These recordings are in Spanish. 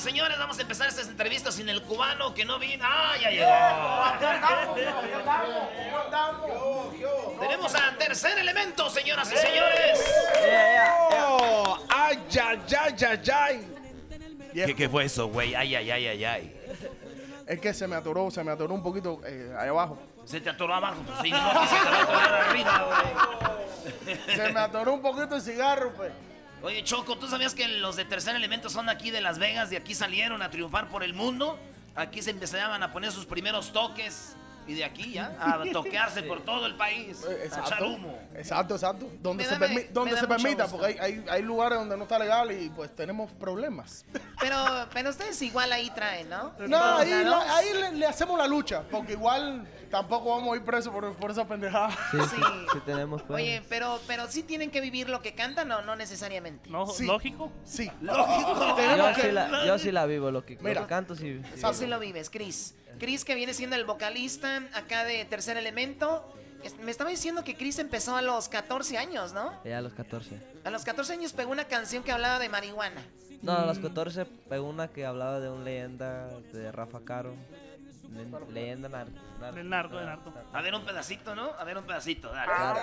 señores, vamos a empezar estas entrevistas sin el cubano que no vino. ¡Ah, ya llegó! Tenemos a Tercer Elemento, señoras y señores. ¡Ay, ay, ay, ay, ay! ¿Qué fue eso, güey? Ay, ay, ay, ay, ay. Es que se me atoró un poquito ahí abajo. Se te atoró abajo, pues sí, no, se te va a atorar arriba, güey. Se me atoró un poquito el cigarro, pues. Oye, Choco, ¿tú sabías que los de Tercer Elemento son aquí de Las Vegas? De aquí salieron a triunfar por el mundo. Aquí se empezaban a poner sus primeros toques. Y de aquí ya, a toquearse por todo el país. A echar humo. Exacto. Donde se permita, porque hay lugares donde no está legal y pues tenemos problemas. Pero ustedes igual ahí traen, ¿no? No, ahí le hacemos la lucha, porque igual tampoco vamos a ir presos por esa pendejada. Sí, tenemos pues. Oye, pero sí tienen que vivir lo que cantan o no necesariamente. No, Sí. ¿Lógico? Sí. Lógico. Yo sí la vivo, lo que canto sí. Tú sí lo vives, Chris. Chris, que viene siendo el vocalista acá de Tercer Elemento. Me estaba diciendo que Chris empezó a los 14 años, ¿no? Ya a los 14. A los 14 años pegó una canción que hablaba de marihuana. No, a los 14 pegó una que hablaba de un leyenda de Rafa Caro. Leyenda De narco. A ver un pedacito, ¿no? A ver un pedacito, dale. Claro.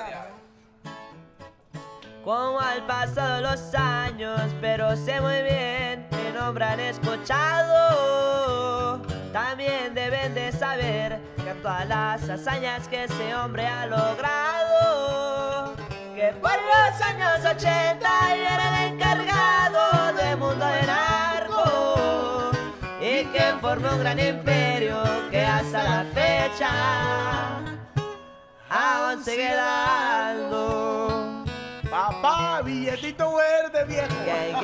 Como al pasado los años, pero sé muy bien que no habrán escuchado. También deben de saber que todas las hazañas que ese hombre ha logrado, que por los años 80 él era el encargado del mundo de narco y que formó un gran imperio que hasta la fecha aún sigue dando. Papá, billetito verde, viejo.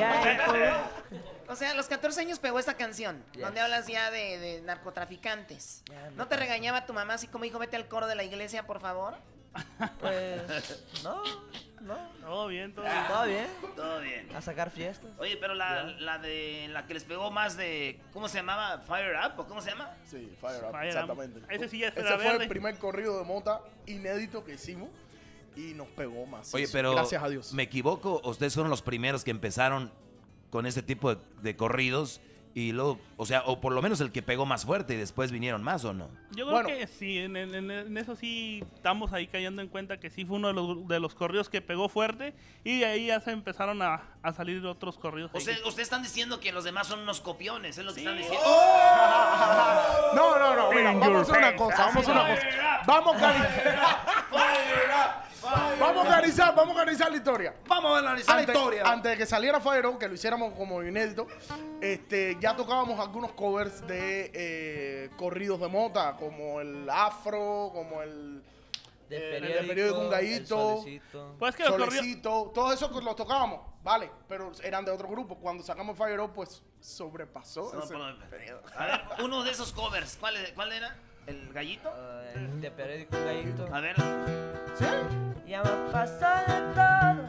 O sea, a los 14 años pegó esta canción, donde hablas ya de narcotraficantes. ¿No te regañaba tu mamá así como dijo, vete al coro de la iglesia, por favor? Pues, no. Todo bien. Todo bien. A sacar fiestas. Oye, pero la que les pegó más de... ¿Cómo se llamaba? ¿Fire Up o cómo se llama? Sí, Fire Up, Fire Up. exactamente. Ese sí ya Ese era fue verde. el primer corrido de mota inédito que hicimos y nos pegó más. Oye, pero... Gracias a Dios. ¿Me equivoco? ¿Ustedes fueron los primeros que empezaron con este tipo de corridos? Y luego, o sea, o por lo menos el que pegó más fuerte y después vinieron más, ¿o no? Yo creo que sí, en eso sí estamos ahí cayendo en cuenta que sí fue uno de los corridos que pegó fuerte y de ahí ya se empezaron a salir otros corridos. O sea, ustedes están diciendo que los demás son unos copiones, es lo que están diciendo. No, mira, vamos a hacer una cosa, Vamos a organizar la historia. Vamos a analizar la historia. Antes de que saliera Fire Up, que lo hiciéramos como inédito, ya tocábamos algunos covers de corridos de mota, como el Afro, como el periódico Un Gallito, Pues que Solecito, todo eso los tocábamos, vale, pero eran de otro grupo. Cuando sacamos Fire Up, pues sobrepasó ese periodo. A ver, uno de esos covers, ¿cuál era? ¿El Gallito? De periódico Un Gallito. A ver. ¿Sí? Ya me pasó de todo.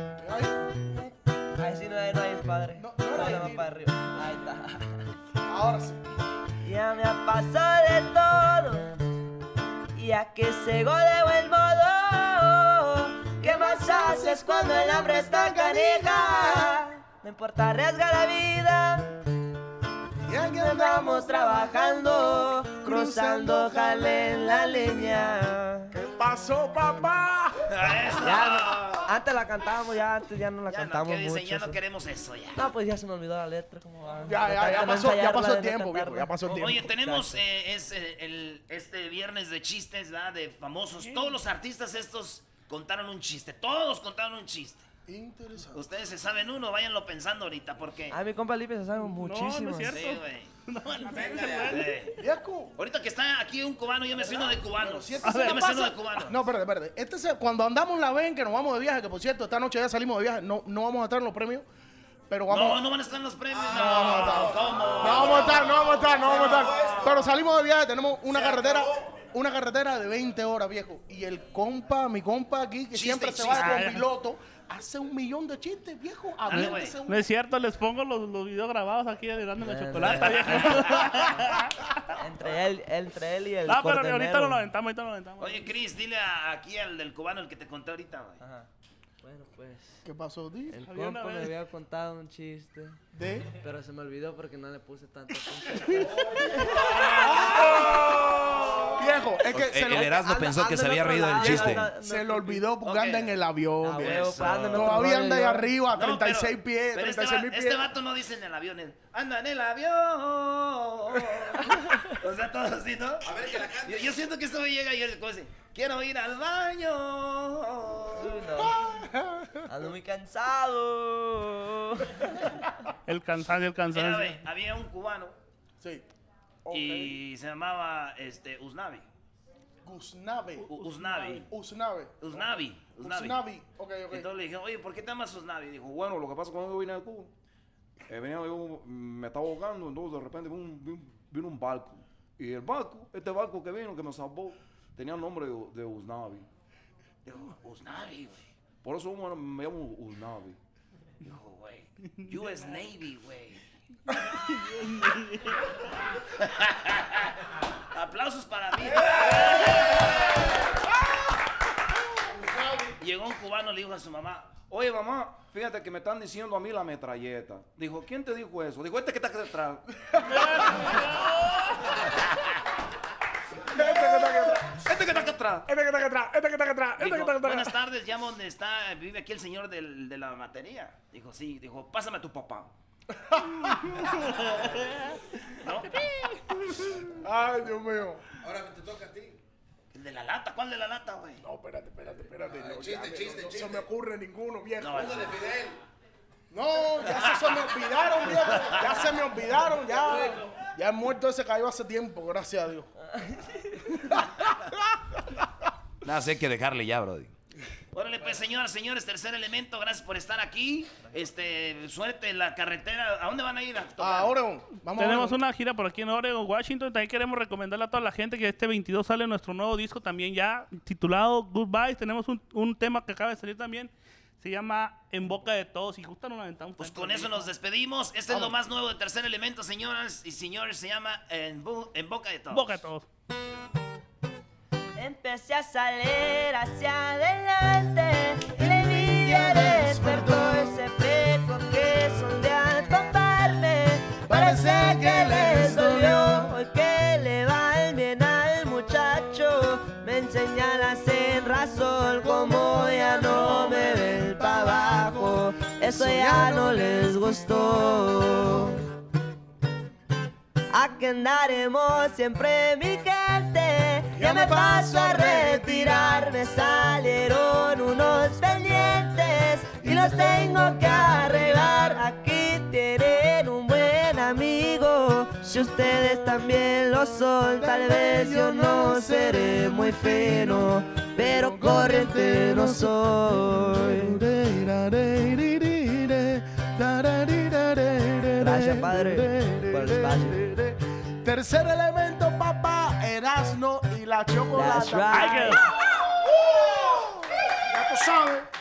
Ahí sí no hay padre. No Solo era más ahí. para arriba. Ahí está. Ahora sí. Ya me ha pasado de todo. Y a que se de buen modo. ¿Qué más haces cuando el hambre está canija? No importa arriesgar la vida. Y aquí andamos trabajando, cruzando jale en la línea. ¿Qué pasó, papá? Antes la cantábamos, antes ya no la cantamos ¿Qué dicen? mucho. Ya no queremos eso, ya. No, pues ya se me olvidó la letra. ¿Cómo va? Ya pasó el tiempo, viejo, ya pasó el tiempo. Oye, tenemos este viernes de chistes, ¿verdad? De famosos. Todos los artistas estos contaron un chiste. Todos contaron un chiste. Interesante. Ustedes se saben uno, váyanlo pensando ahorita, porque... A mi compa Lipe se sabe muchísimo. No es cierto. Sí, güey. No, la Viejo. Ahorita que está aquí un cubano, yo me sé uno de cubanos. Si Yo este se la me sé uno pasa- de cubanos. No, espérate. Cuando andamos la ven, que nos vamos de viaje, que por cierto, esta noche ya salimos de viaje, no vamos a estar en los premios, pero vamos... No van a estar en los premios. No vamos a estar. ¿Cómo? No vamos a estar. Pero salimos de viaje, tenemos una carretera de 20 horas, viejo. Y mi compa aquí, que Chiste siempre y se va chiste. con piloto, hace 1,000,000 de chistes, viejo. Dale, Aviéntese No es cierto, les pongo los videos grabados aquí de dando la chocolate, viejo. Entre él y el No, pero cordenero. ahorita lo aventamos. Oye, Chris, dile aquí al del cubano, el que te conté ahorita, güey. Ajá. Bueno, pues. ¿Qué pasó, tío? El Había una compa me vez- había contado un chiste. ¿De? Pero se me olvidó porque no le puse tanto atención. Viejo, es que se El lo, Erasmo pensó que se había reído del chiste. se lo olvidó porque Ok. anda en el avión. Ah, viejo. huevo, pues, anda en otro Todavía rollo, anda ahí yo. arriba, No, 36 pies, pero 36 mil este pies. vato no dice en el avión, anda en el avión. O sea, todo así, ¿no? A ver, que la cante. Yo siento que esto me llega y él dice, quiero ir al baño. Uy, no. Ando muy cansado. El cansancio, el Mira, cansancio. ve, había un cubano Sí. Ok. y se llamaba Usnavi. Gusnave. Usnavi. Usnave. Usnavi. Usnavi. Ok, ok. Entonces le dije, oye, ¿por qué te llamas Usnavi? Dijo, Bueno, lo que pasa cuando yo vine de Cuba, me estaba ahogando, entonces de repente vino un barco. Y este barco que vino, que me salvó, tenía el nombre de Usnavi. dijo, Usnavi, güey. Por eso me llamo Usnavi. Dijo, güey, US Navy, güey. Aplausos para mí. Llegó un cubano, le dijo a su mamá, Oye, mamá, fíjate que me están diciendo a mí la metralleta. Dijo, ¿quién te dijo eso? Dijo, este que está aquí detrás. Este que está aquí atrás. Este que está acá atrás, este que está acá atrás, este dijo, que está acá buenas atrás. tardes, llamo donde vive aquí el señor de la batería. Dijo, sí, dijo, pásame a tu papá. ¿No? Ay, Dios mío. Ahora te toca a ti. El de la lata, ¿cuál de la lata, güey? No, espérate. No, Chiste. no se me ocurre ninguno, viejo. No, Uno de Fidel. No, ya se me olvidaron, viejo. Ya se me olvidaron, ya. Ya el muerto ese cayó hace tiempo, gracias a Dios. Nada, sé que dejarle ya, brody. Órale, pues, señoras, señores, tercer elemento, gracias por estar aquí. Suerte en la carretera. ¿A dónde van a ir a tocar? A Oregon. Vamos a Tenemos Oregon. una gira por aquí en Oregon, Washington. También queremos recomendarle a toda la gente que este 22 sale nuestro nuevo disco también ya titulado Goodbye. Tenemos un tema que acaba de salir también. Se llama En Boca de Todos. Si gustan, nos aventamos. Pues con eso nos despedimos. Este es lo más nuevo de tercer elemento, señoras y señores. Se llama En Boca de Todos. Boca de Todos. Empecé a salir hacia adelante y la envidia despertó ese peco que sondea al toparme. Parece que les dolió hoy que le va el bien al muchacho. Me enseñan a hacer razón como ya no me ven para abajo. Eso ya no les gustó. Aquí andaremos siempre mi gente. Ya me paso a retirar. Me salieron unos pendientes y los tengo que arreglar. Aquí tienen un buen amigo. Si ustedes también lo son, tal vez yo no seré muy fino, pero corriente no soy. Gracias, padre, por el espacio. Tercer elemento, papá, Erasmo y la chocolate. That's right. Ya tú sabes.